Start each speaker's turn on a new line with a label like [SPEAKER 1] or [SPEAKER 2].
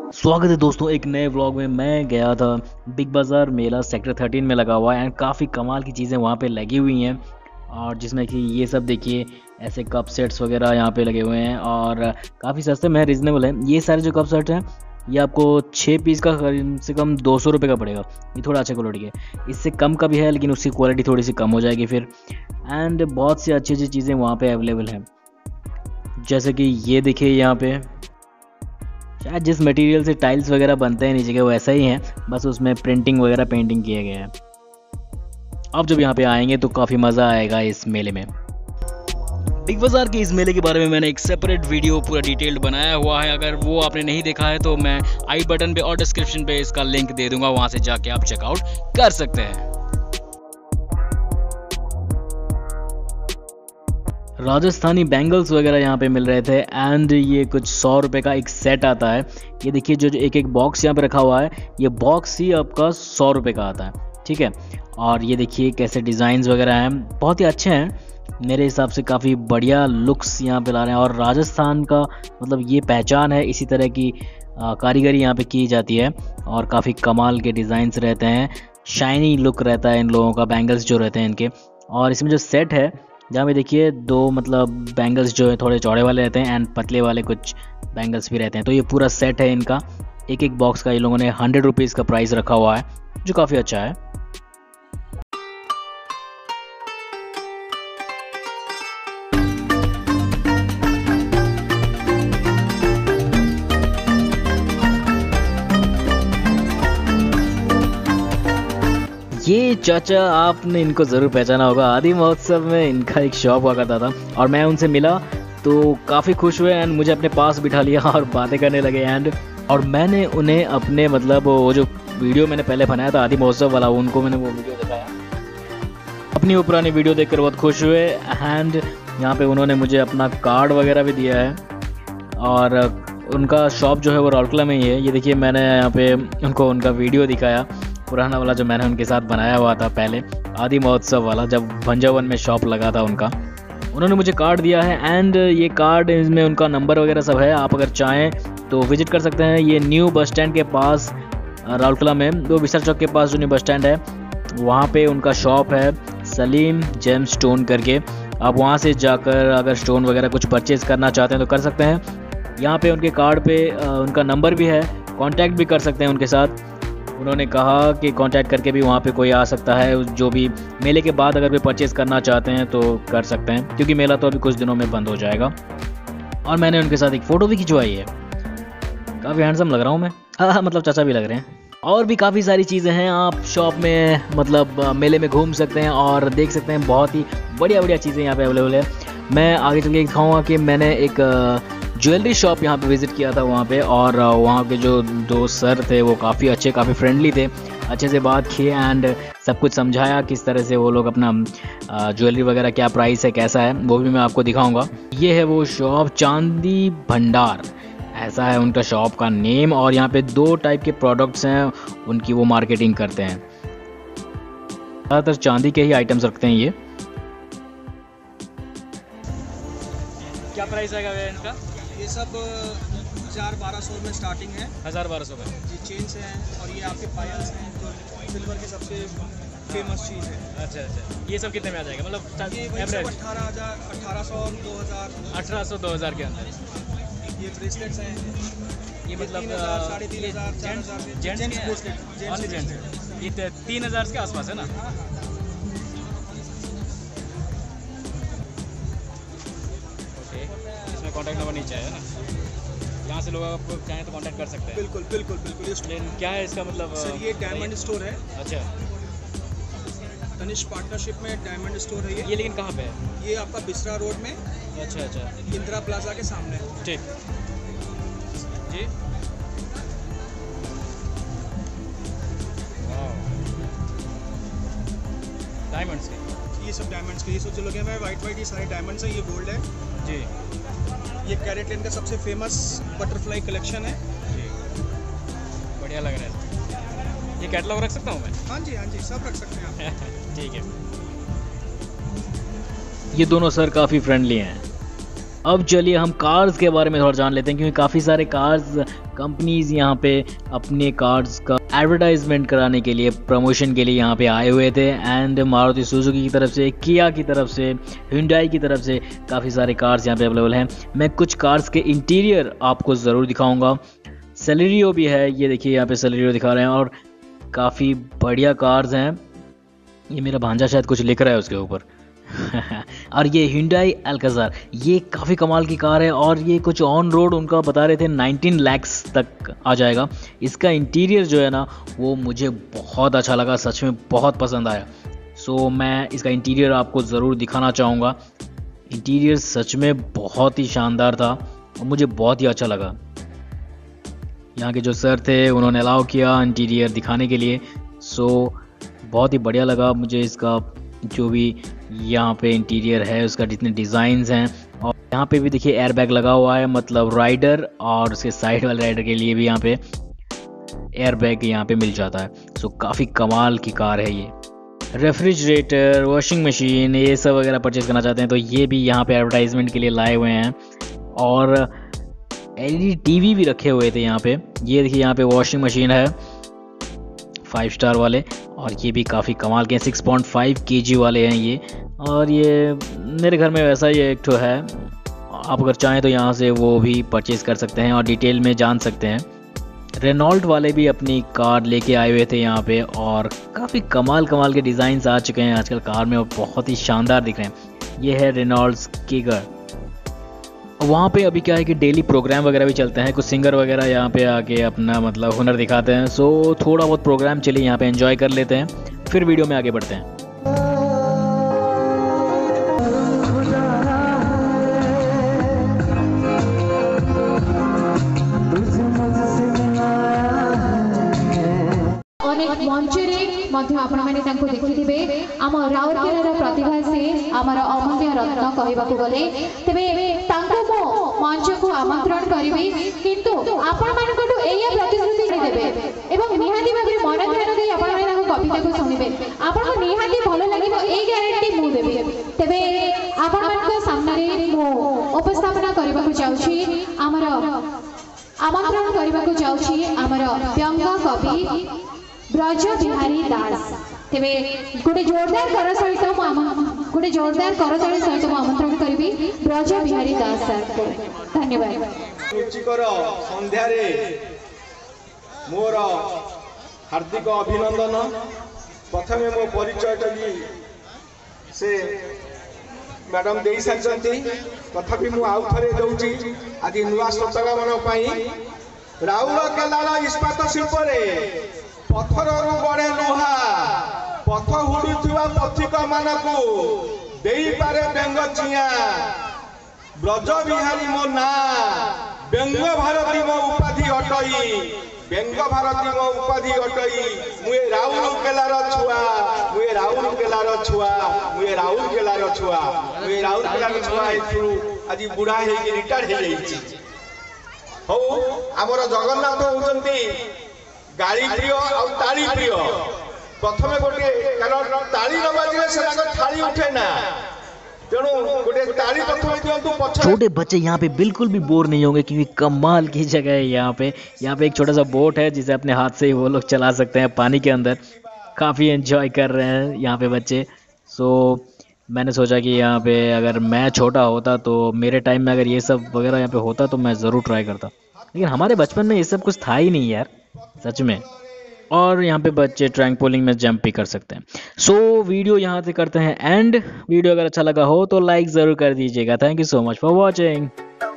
[SPEAKER 1] स्वागत है दोस्तों एक नए व्लॉग में। मैं गया था बिग बाज़ार मेला सेक्टर 13 में लगा हुआ है एंड काफ़ी कमाल की चीज़ें वहाँ पे लगी हुई हैं। और जिसमें कि ये सब देखिए ऐसे कप सेट्स वगैरह यहाँ पे लगे हुए हैं और काफ़ी सस्ते में रिजनेबल है। ये सारे जो कप सेट हैं ये आपको 6 पीस का कम से कम 200 रुपये का पड़ेगा। ये थोड़ा अच्छे क्वालिटी है, इससे कम का भी है लेकिन उसकी क्वालिटी थोड़ी सी कम हो जाएगी फिर। एंड बहुत सी अच्छी अच्छी चीज़ें वहाँ पे अवेलेबल हैं, जैसे कि ये देखिए यहाँ पे शायद जिस मटेरियल से टाइल्स वगैरह बनते हैं नीचे के वो ऐसा ही है, बस उसमें प्रिंटिंग वगैरह पेंटिंग किया गया है। आप जब यहाँ पे आएंगे तो काफ़ी मज़ा आएगा इस मेले में। बिग बाज़ार के इस मेले के बारे में मैंने एक सेपरेट वीडियो पूरा डिटेल्ड बनाया हुआ है, अगर वो आपने नहीं देखा है तो मैं आई बटन पे और डिस्क्रिप्शन पे इसका लिंक दे दूंगा, वहाँ से जाके आप चेकआउट कर सकते हैं। राजस्थानी बैंगल्स वगैरह यहाँ पे मिल रहे थे एंड ये कुछ 100 रुपये का एक सेट आता है। ये देखिए जो एक एक बॉक्स यहाँ पे रखा हुआ है, ये बॉक्स ही आपका 100 रुपये का आता है, ठीक है। और ये देखिए कैसे डिज़ाइंस वगैरह हैं, बहुत ही अच्छे हैं मेरे हिसाब से, काफ़ी बढ़िया लुक्स यहाँ पे ला रहे हैं। और राजस्थान का मतलब ये पहचान है, इसी तरह की कारीगरी यहाँ पे की जाती है और काफ़ी कमाल के डिज़ाइंस रहते हैं, शाइनी लुक रहता है इन लोगों का, बैंगल्स जो रहते हैं इनके। और इसमें जो सेट है जहाँ पे देखिए दो मतलब बैंगल्स जो है थोड़े चौड़े वाले रहते हैं एंड पतले वाले कुछ बैंगल्स भी रहते हैं, तो ये पूरा सेट है इनका। एक एक बॉक्स का ये लोगों ने 100 रुपीज़ का प्राइस रखा हुआ है, जो काफ़ी अच्छा है। ये चाचा आपने इनको ज़रूर पहचाना होगा, आदि महोत्सव में इनका एक शॉप हुआ करता था और मैं उनसे मिला तो काफ़ी खुश हुए एंड मुझे अपने पास बिठा लिया और बातें करने लगे एंड और मैंने उन्हें अपने मतलब वो जो वीडियो मैंने पहले बनाया था आदि महोत्सव वाला, उनको मैंने वो वीडियो दिखाया। अपनी वो पुरानी वीडियो देखकर बहुत खुश हुए एंड यहाँ पे उन्होंने मुझे अपना कार्ड वगैरह भी दिया है। और उनका शॉप जो है वो राउरकेला में ही है। ये देखिए मैंने यहाँ पे उनको उनका वीडियो दिखाया, पुराना वाला जो मैंने उनके साथ बनाया हुआ था पहले आदि महोत्सव वाला, जब भंजावन में शॉप लगा था उनका। उन्होंने मुझे कार्ड दिया है एंड ये कार्ड इसमें उनका नंबर वगैरह सब है, आप अगर चाहें तो विजिट कर सकते हैं। ये न्यू बस स्टैंड के पास राउरकेला में, वो विसर चौक के पास जो न्यू बस स्टैंड है वहाँ पे उनका शॉप है, सलीम जेम स्टोन करके। आप वहाँ से जाकर अगर स्टोन वगैरह कुछ परचेज़ करना चाहते हैं तो कर सकते हैं। यहाँ पे उनके कार्ड पे उनका नंबर भी है, कांटेक्ट भी कर सकते हैं उनके साथ। उन्होंने कहा कि कांटेक्ट करके भी वहाँ पे कोई आ सकता है, जो भी मेले के बाद अगर वे परचेज़ करना चाहते हैं तो कर सकते हैं, क्योंकि मेला तो अभी कुछ दिनों में बंद हो जाएगा। और मैंने उनके साथ एक फ़ोटो भी खिंचवाई है, काफ़ी हैंडसम लग रहा हूँ मैं, हाँ मतलब चाचा भी लग रहे हैं। और भी काफ़ी सारी चीज़ें हैं, आप शॉप में मतलब मेले में घूम सकते हैं और देख सकते हैं, बहुत ही बढ़िया बढ़िया चीज़ें यहाँ पे अवेलेबल है। मैं आगे चल के दिखाऊँगा कि मैंने एक ज्वेलरी शॉप यहाँ पे विज़िट किया था वहाँ पे, और वहाँ के जो दो सर थे वो काफ़ी अच्छे, काफ़ी फ्रेंडली थे, अच्छे से बात किए एंड सब कुछ समझाया किस तरह से वो लोग अपना ज्वेलरी वगैरह क्या प्राइस है कैसा है, वो भी मैं आपको दिखाऊंगा। ये है वो शॉप, चांदी भंडार ऐसा है उनका शॉप का नेम। और यहाँ पे 2 टाइप के प्रोडक्ट्स हैं उनकी, वो मार्केटिंग करते हैं, ज़्यादातर चांदी के ही आइटम्स रखते हैं। ये
[SPEAKER 2] क्या प्राइस आएगा भैया इनका?
[SPEAKER 3] ये सब 1000-1200 में स्टार्टिंग है,
[SPEAKER 2] 1000-1200 में
[SPEAKER 3] जी। चेन्स हैं और ये आपके पायल्स हैं जो सिल्वर की सबसे फेमस चीज़ है।
[SPEAKER 2] अच्छा अच्छा, ये सब कितने में आ जाएगा मतलब
[SPEAKER 3] ये
[SPEAKER 2] एवरेज?
[SPEAKER 3] 1800 2000
[SPEAKER 2] 1800-2000 के अंदर।
[SPEAKER 3] ये ब्रेसलेट्स हैं,
[SPEAKER 2] ये मतलब
[SPEAKER 3] 3000 3500
[SPEAKER 2] जेंट्स
[SPEAKER 3] ब्रेसलेट,
[SPEAKER 2] ये 3000 के आसपास है ना? ओके, इसमें कॉन्टैक्ट नंबर नीचे है ना, यहाँ से लोग आपको चाहें तो कांटेक्ट कर सकते हैं।
[SPEAKER 3] बिल्कुल बिल्कुल बिल्कुल।
[SPEAKER 2] लेकिन क्या है इसका मतलब?
[SPEAKER 3] सर ये डायमंड स्टोर है।
[SPEAKER 2] अच्छा,
[SPEAKER 3] तनिष्क पार्टनरशिप में डायमंड स्टोर है
[SPEAKER 2] ये लेकिन कहाँ पे है?
[SPEAKER 3] ये आपका बिसरा रोड में,
[SPEAKER 2] अच्छा अच्छा,
[SPEAKER 3] इंदिरा प्लाजा के सामने।
[SPEAKER 2] ठीक जी। डायमंड्स के,
[SPEAKER 3] ये सब डायमंड्स के, ये सब जो लगे हुए हैं वाइट वाइट, ये सारे डायमंड्स हैं, ये गोल्ड है
[SPEAKER 2] जी।
[SPEAKER 3] ये कैरेट लेन का सबसे फेमस बटरफ्लाई कलेक्शन है
[SPEAKER 2] जी, बढ़िया लग रहा है। ये कैटलॉग रख सकता हूँ मैं?
[SPEAKER 3] हाँ जी सब रख सकते हैं आप।
[SPEAKER 2] ठीक है।
[SPEAKER 1] ये दोनों सर काफ़ी फ्रेंडली हैं। अब चलिए हम कार्स के बारे में थोड़ा जान लेते हैं, क्योंकि काफ़ी सारे कार्स कंपनीज यहाँ पे अपने कार्स का एडवर्टाइजमेंट कराने के लिए, प्रमोशन के लिए यहाँ पे आए हुए थे। एंड मारुति सुजुकी की तरफ से, किया की तरफ से, Hyundai की तरफ से काफ़ी सारे कार्स यहाँ पे अवेलेबल हैं। मैं कुछ कार्स के इंटीरियर आपको ज़रूर दिखाऊंगा। सेलेरियो भी है, ये देखिए यहाँ पे सेलेरियो दिखा रहे हैं, और काफ़ी बढ़िया कार्स हैं। ये मेरा भांजा शायद कुछ लिख रहा है उसके ऊपर और ये Hyundai Alcazar, ये काफ़ी कमाल की कार है, और ये कुछ ऑन रोड उनका बता रहे थे 19 लाख्स तक आ जाएगा। इसका इंटीरियर जो है ना वो मुझे बहुत अच्छा लगा, सच में बहुत पसंद आया। सो मैं इसका इंटीरियर आपको ज़रूर दिखाना चाहूँगा। इंटीरियर सच में बहुत ही शानदार था और मुझे बहुत ही अच्छा लगा। यहाँ के जो सर थे उन्होंने अलाउ किया इंटीरियर दिखाने के लिए। सो बहुत ही बढ़िया लगा मुझे इसका जो भी यहाँ पे इंटीरियर है, उसका जितने डिज़ाइंस हैं। और यहाँ पे भी देखिए एयर बैग लगा हुआ है, मतलब राइडर और उसके साइड वाले राइडर के लिए भी यहाँ पे एयर बैग यहाँ पे मिल जाता है। सो काफ़ी कमाल की कार है ये। रेफ्रिजरेटर, वॉशिंग मशीन, ये सब वगैरह परचेज़ करना चाहते हैं तो ये भी यहाँ पे एडवर्टाइजमेंट के लिए लाए हुए हैं। और LED TV भी रखे हुए थे यहाँ पे। ये देखिए यहाँ पे वॉशिंग मशीन है 5 स्टार वाले, और ये भी काफ़ी कमाल के 6.5 kg वाले हैं ये। और ये मेरे घर में वैसा ही एक ठो है, आप अगर चाहें तो यहाँ से वो भी परचेज़ कर सकते हैं और डिटेल में जान सकते हैं। रेनॉल्ट वाले भी अपनी कार लेके आए हुए थे यहाँ पे, और काफ़ी कमाल के डिज़ाइंस आ चुके हैं आजकल कार में और बहुत ही शानदार दिख रहे हैं। ये है रेनॉल्ड्स किगर। वहाँ पे अभी क्या है कि डेली प्रोग्राम वगैरह भी चलते हैं, कुछ सिंगर वगैरह यहाँ पे आके अपना मतलब हुनर दिखाते हैं। सो थोड़ा बहुत प्रोग्राम चलिए यहाँ पे एंजॉय कर लेते हैं, फिर वीडियो में आगे बढ़ते हैं।
[SPEAKER 4] अनेक मंचरे देखिथिबे आम राउरकेलार प्रतिभा से आमर अमूल्य रत्न कहबाकू गले तेबे तांको मो मंच को आमंत्रण करिबी, किंतु आपण मानकटू एया प्रतिश्रुति देबे एवं निहाती भाबे मन ध्यान दे आपण माने कविता को सुनिबे। आपण को निहाती भलो लागिबो ए ग्यारंटी मु देबी। तेबे आपण मानक सामने मो उपस्थापना करबाकू जाउछी, आमर आमंत्रण करबाकू जाउछी आमर व्यंग कवि ब्रज बिहारी दास। तेबे गोटे जोरदार कर सहित आमंत्रण करी ब्रज बिहारी दास सर को। धन्यवाद।
[SPEAKER 3] रुचिकर संध्यारे मोर हार्दिक अभिनंदन। प्रथमे मो परिचय करी से मैडम दे सारी, तथापि मु आउ थे दौची आज नुआ श्रोता मान राउरकेलार इस्पात शिल्प पथर बड़े लुहा पथ हुड़ुवा पथिक मानकू देई पारे व्यंग चिया। ब्रज बिहारी मो ना व्यंग भारती मो उपाधि अटई, व्यंग भारती मो उपाधि अटई। मुए राउरकेलार छुआ, मुए राउरकेलार छुआ, मुए राउरकेलार छुआ, मुए राउरकेलार छुआ एथु आज बुढ़ा हेकी रिटायर्ड हे जाईची। हो हमर जगन्नाथ होचंती गाड़ी प्रिय और ताली प्रिय। प्रथमे गोटे कारण ताली न बाजिले से थाली उठे ना, तेणु गोटे ताली प्रथमे दियंतु पछ।
[SPEAKER 1] छोटे बच्चे यहाँ पे बिल्कुल भी बोर नहीं होंगे, क्योंकि कमाल की जगह है यहाँ पे। यहाँ पे एक छोटा सा बोट है जिसे अपने हाथ से ही वो लोग चला सकते हैं पानी के अंदर। काफ़ी एंजॉय कर रहे हैं यहाँ पे बच्चे। सो मैंने सोचा कि यहाँ पे अगर मैं छोटा होता तो मेरे टाइम में अगर ये सब वगैरह यहाँ पे होता तो मैं ज़रूर ट्राई करता, लेकिन हमारे बचपन में ये सब कुछ था ही नहीं यार, सच में। और यहाँ पे बच्चे ट्रैंपोलिन में जंप भी कर सकते हैं। सो वीडियो यहाँ से करते हैं एंड। वीडियो अगर अच्छा लगा हो तो लाइक ज़रूर कर दीजिएगा। Thank you so much for watching.